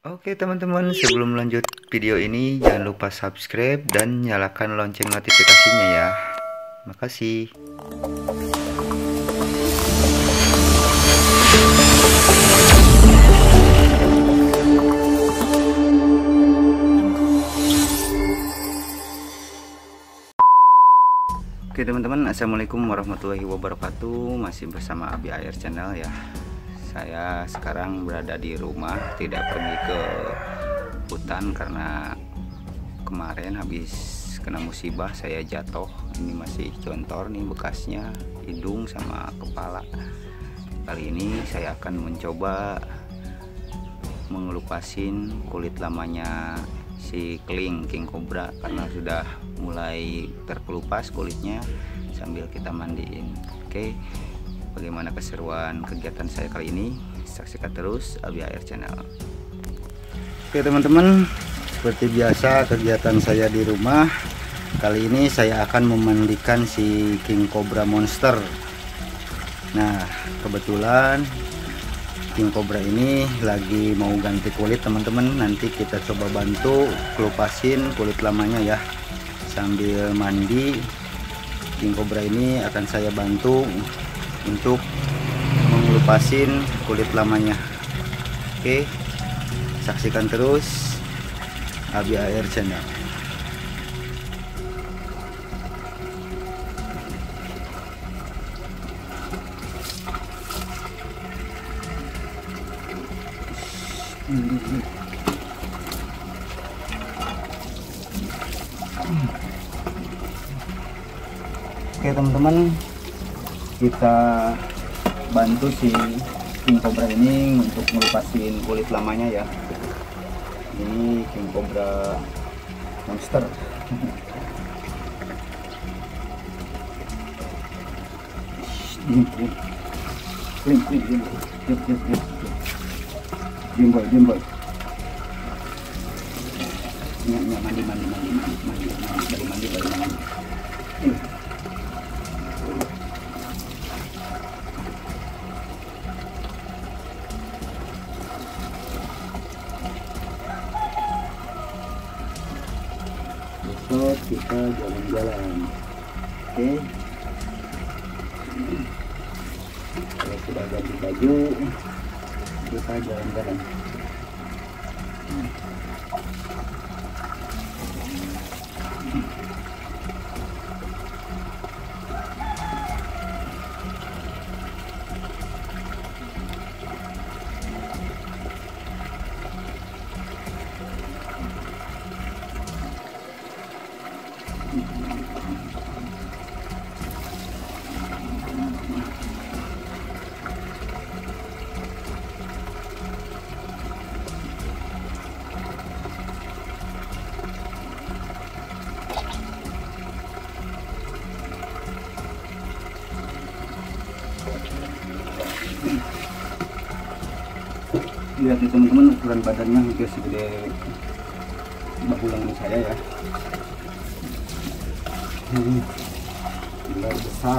Oke teman-teman, sebelum lanjut video ini jangan lupa subscribe dan nyalakan lonceng notifikasinya ya. Makasih. Oke teman-teman, assalamualaikum warahmatullahi wabarakatuh. Masih bersama Abi Air Channel ya. Saya sekarang berada di rumah, tidak pergi ke hutan karena kemarin habis kena musibah saya jatuh. Ini masih contor nih bekasnya, hidung sama kepala. Kali ini saya akan mencoba mengelupasin kulit lamanya si keling king cobra karena sudah mulai terkelupas kulitnya, sambil kita mandiin. Oke, bagaimana keseruan kegiatan saya kali ini? Saksikan terus Abi Air Channel. Oke teman-teman, seperti biasa kegiatan saya di rumah. Kali ini saya akan memandikan si king cobra monster. Nah, kebetulan king cobra ini lagi mau ganti kulit teman-teman. Nanti kita coba bantu kelupasin kulit lamanya ya. Sambil mandi, king cobra ini akan saya bantu untuk mengelupasin kulit lamanya. Oke, saksikan terus Abi Air Channel. Oke teman-teman, kita bantu si king cobra ini untuk ngelupasin kulit lamanya ya. Ini king cobra monster. Diam boy. Mandi. Besok kita jalan-jalan. Oke. Kalau sudah ganti baju, kita jalan-jalan. Lihat nih teman-teman, ukuran badannya hampir segede bahu lengan saya ya. Ular besar.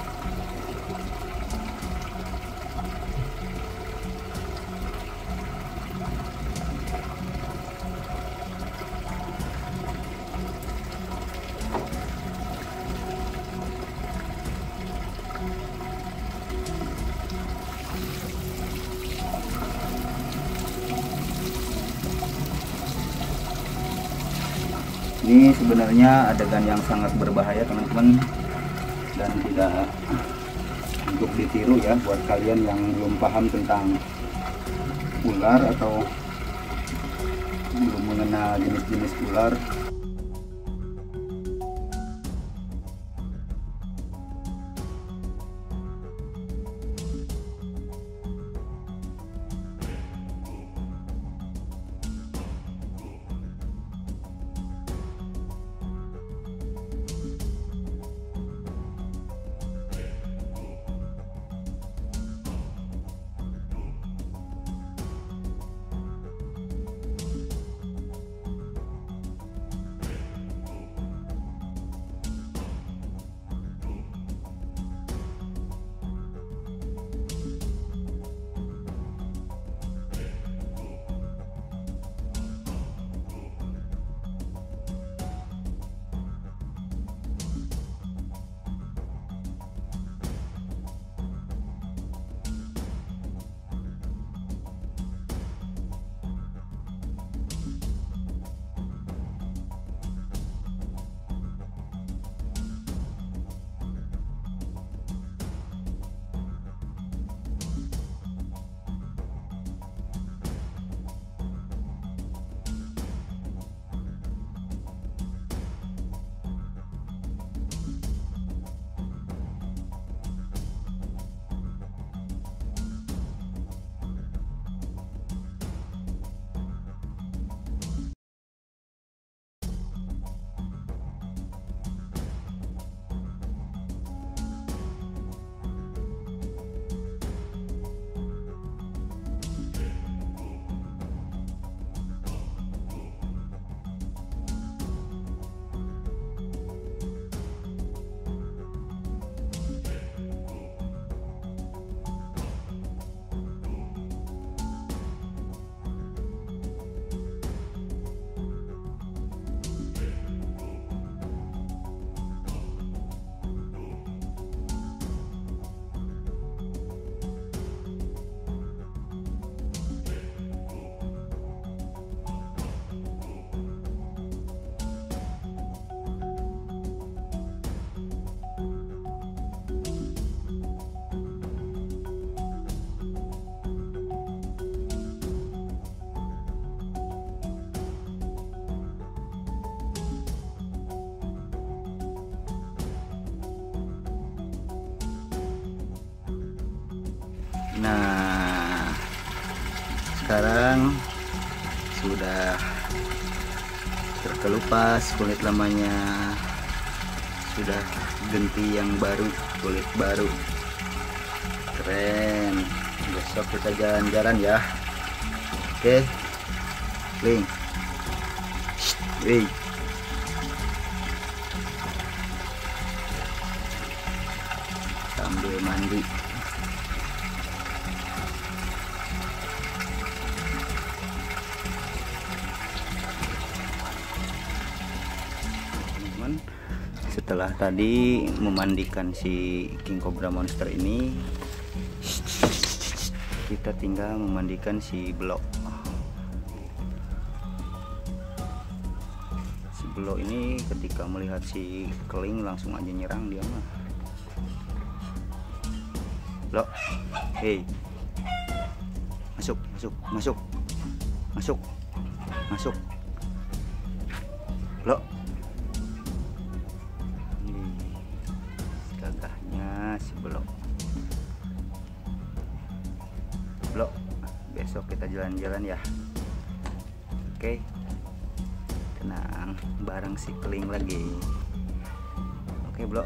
Ini sebenarnya adegan yang sangat berbahaya teman-teman, dan tidak untuk ditiru ya buat kalian yang belum paham tentang ular atau belum mengenal jenis-jenis ular. Nah, sekarang sudah terkelupas, kulit lamanya sudah ganti yang baru, kulit baru. Keren. Besok kita jalan-jalan ya. Oke, Kling. Wih. Sambil mandi. Teman-teman, setelah tadi memandikan si King Cobra monster ini, kita tinggal memandikan si Blok. Si Blok ini ketika melihat si Kling langsung aja nyerang dia mah. Blok, hei, masuk, masuk, masuk, masuk, masuk, Blok. Gagahnya si Blok. Blok, besok kita jalan-jalan ya. Oke, tenang, bareng si Kling lagi. Oke, Blok.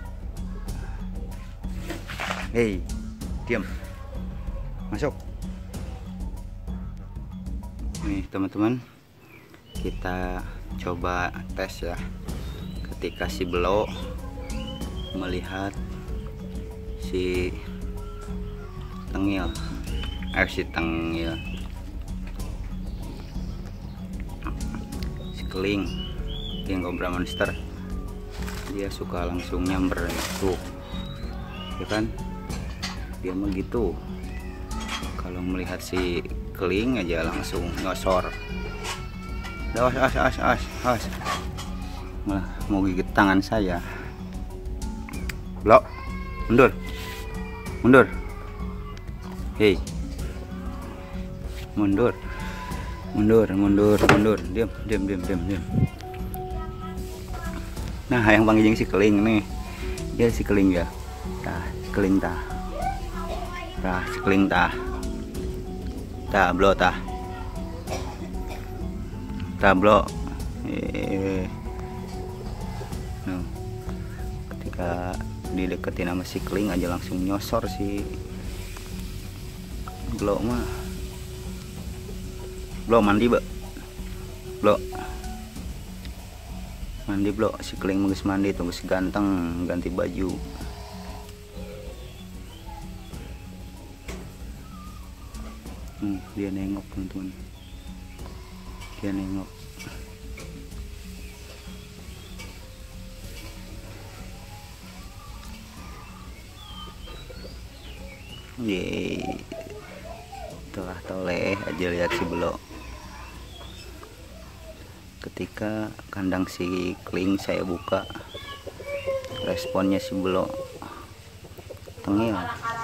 Hei, diam, masuk. Nih teman-teman, kita coba tes ya. Ketika si Blok melihat si Tengil, si Kling, King Cobra monster, dia suka langsung nyamber tuh, ya kan? Dia mah gitu. Kalau melihat si Kling aja langsung nyosor. Awas. Malah mau gigit tangan saya. Blok, mundur. Hei, mundur. Diam. Nah, yang panggil si Kling nih, ya si Kling ya. Si Kling Blok. Nah, ketika dideketin sama si Kling aja langsung nyosor si Blok mah. Blok mandi, Blok. Mandi, Blok. Si Kling mau mandi, tunggu si ganteng ganti baju. Dia nengok, teman-teman. Dia nengok. Yeay. Telah toleh aja lihat si Blok. Ketika kandang si Kling saya buka, responnya si Blok Tengil.